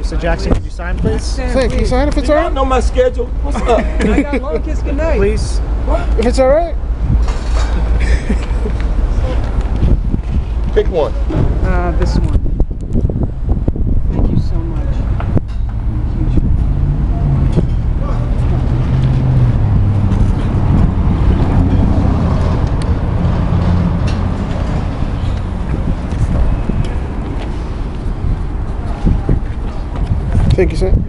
So Jackson, could you sign, please? Say, can you sign if it's Do y'all alright? know my schedule? What's up? I got long kiss goodnight. Please. If it's alright? Pick one. This one. Thank you so much. Thank you, sir.